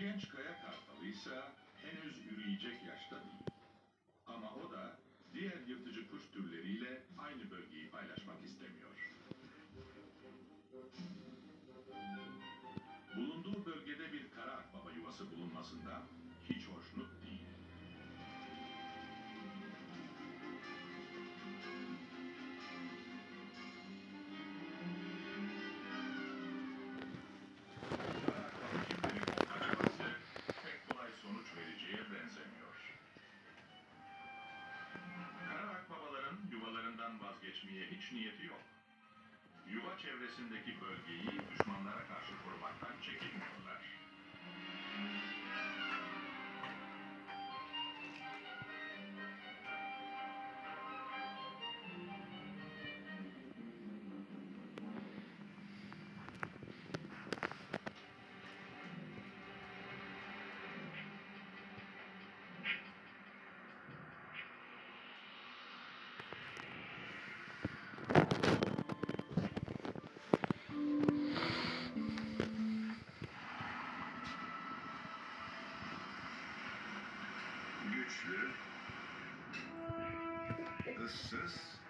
Genç kaya kartalı ise henüz üreyecek yaşta değil. Ama o da diğer yırtıcı kuş türleriyle aynı bölgeyi paylaşmak istemiyor. Bulunduğu bölgede bir kara akbaba yuvası bulunmasından hiç hoşnut değil. Kara akbaba çiftleri kopma çabası pek kolay sonuç vereceğe benzemiyor. Kara akbabaların yuvalarından vazgeçmeye hiç niyeti yok. Yuva çevresindeki bölgeyi düşmanlara karşı korumaktan çekinmiyorlar. Güçlü, ıssız